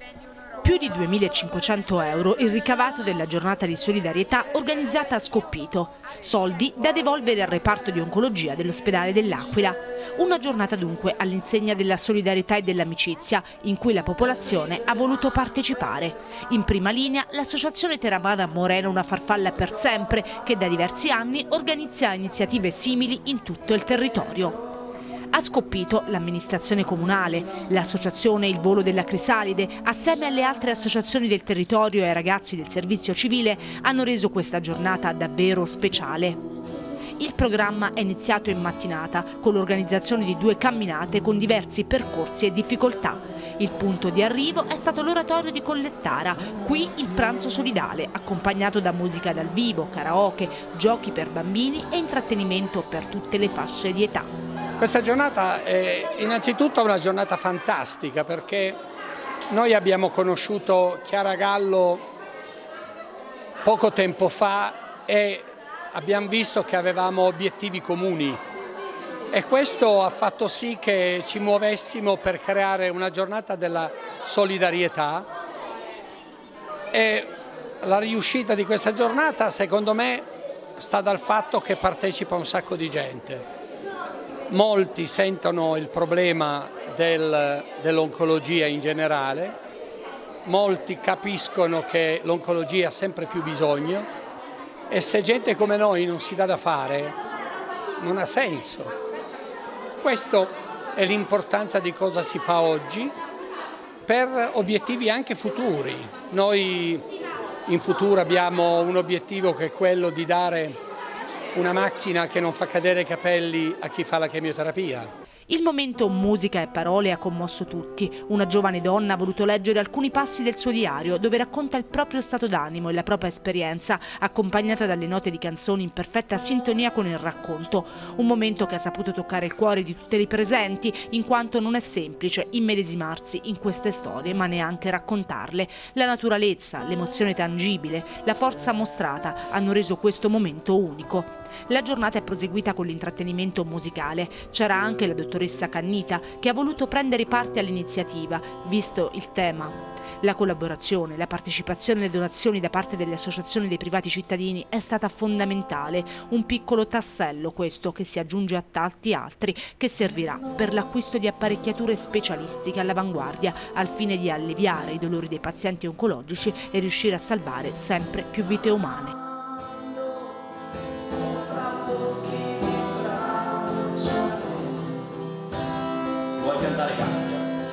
Più di 2.500 euro il ricavato della giornata di solidarietà organizzata a Scoppito. Soldi da devolvere al reparto di oncologia dell'ospedale dell'Aquila. Una giornata dunque all'insegna della solidarietà e dell'amicizia, in cui la popolazione ha voluto partecipare. In prima linea l'associazione Teramana Morena Una Farfalla per Sempre, che da diversi anni organizza iniziative simili in tutto il territorio. A Scoppito l'amministrazione comunale, l'associazione Il Volo della Crisalide, assieme alle altre associazioni del territorio e ai ragazzi del servizio civile, hanno reso questa giornata davvero speciale. Il programma è iniziato in mattinata con l'organizzazione di 2 camminate con diversi percorsi e difficoltà. Il punto di arrivo è stato l'oratorio di Collettara, qui il pranzo solidale, accompagnato da musica dal vivo, karaoke, giochi per bambini e intrattenimento per tutte le fasce di età. Questa giornata è innanzitutto una giornata fantastica perché noi abbiamo conosciuto Chiara Gallo poco tempo fa e abbiamo visto che avevamo obiettivi comuni e questo ha fatto sì che ci muovessimo per creare una giornata della solidarietà e la riuscita di questa giornata secondo me sta dal fatto che partecipa un sacco di gente. Molti sentono il problema dell'oncologia in generale, molti capiscono che l'oncologia ha sempre più bisogno e se gente come noi non si dà da fare non ha senso. Questa è l'importanza di cosa si fa oggi per obiettivi anche futuri. Noi in futuro abbiamo un obiettivo che è quello di dare una macchina che non fa cadere i capelli a chi fa la chemioterapia. Il momento musica e parole ha commosso tutti. Una giovane donna ha voluto leggere alcuni passi del suo diario dove racconta il proprio stato d'animo e la propria esperienza, accompagnata dalle note di canzoni in perfetta sintonia con il racconto. Un momento che ha saputo toccare il cuore di tutti i presenti, in quanto non è semplice immedesimarsi in queste storie, ma neanche raccontarle. La naturalezza, l'emozione tangibile, la forza mostrata hanno reso questo momento unico. La giornata è proseguita con l'intrattenimento musicale. C'era anche la dottoressa Cannita che ha voluto prendere parte all'iniziativa, visto il tema. La collaborazione, la partecipazione e le donazioni da parte delle associazioni dei privati cittadini è stata fondamentale. Un piccolo tassello questo che si aggiunge a tanti altri che servirà per l'acquisto di apparecchiature specialistiche all'avanguardia al fine di alleviare i dolori dei pazienti oncologici e riuscire a salvare sempre più vite umane. Andare Gaspia.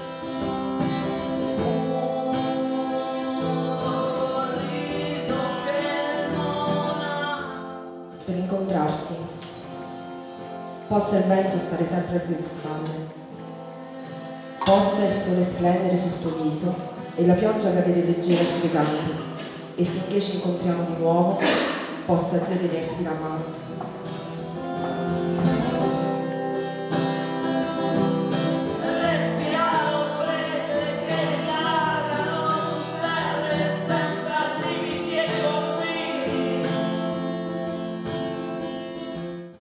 Per incontrarti, possa il vento stare sempre a tue spalle, possa il sole splendere sul tuo viso e la pioggia cadere leggera sui campi, e finché ci incontriamo di nuovo, possa Dio tenerti la mano.